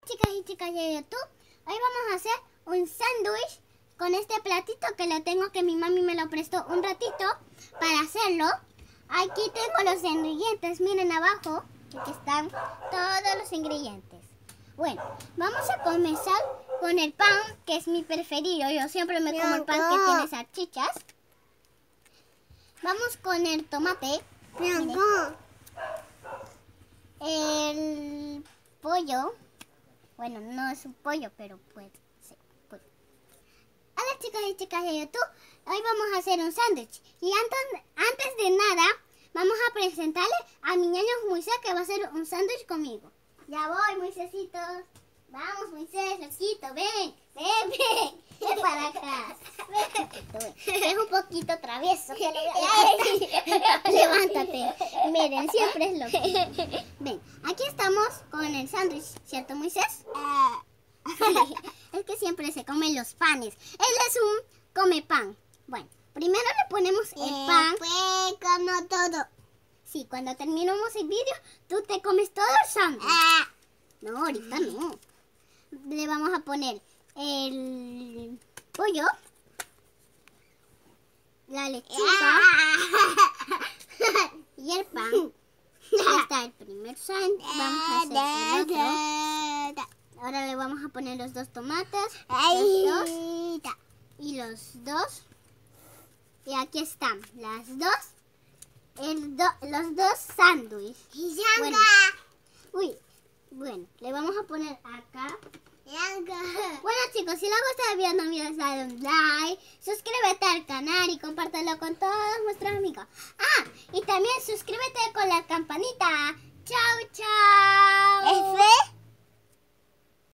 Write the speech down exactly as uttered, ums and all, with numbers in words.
Chicas y chicas de YouTube, hoy vamos a hacer un sándwich con este platito que lo tengo, que mi mami me lo prestó un ratito para hacerlo. Aquí tengo los ingredientes, miren abajo, aquí están todos los ingredientes. Bueno, vamos a comenzar con el pan, que es mi preferido. Yo siempre me como el pan que tiene salchichas. Vamos con el tomate. Miren. El pollo. Bueno, no es un pollo, pero puede ser pollo. Hola chicas y chicas de YouTube, hoy vamos a hacer un sándwich. Y antes, antes de nada, vamos a presentarle a mi ñaño Moisés, que va a hacer un sándwich conmigo. Ya voy, Moisésito. Vamos, Moisés, loquito, ven, ven, ven. Ven para acá. Ven. Es un poquito travieso. Levántate. Miren, siempre es loco. Ven, aquí estamos con el sándwich, ¿cierto, Moisés? Sí, es que siempre se comen los panes. Él es un come pan. Bueno, primero le ponemos el pan. Pues como todo. Sí, cuando terminemos el vídeo, tú te comes todo el sándwich. No, ahorita no. Le vamos a poner el pollo, la lechuga y el pan. Ya está el primer sándwich. Vamos a hacer el otro. Ahora le vamos a poner los dos tomates, los dos y los dos. Y aquí están las dos, el do, los dos sándwiches. Bueno, uy, bueno, le vamos a poner acá. Bueno chicos, si les gusta el video no olvides darle un like, suscríbete al canal y compártelo con todos nuestros amigos. Ah, y también suscríbete con la campanita. Chao, chao. F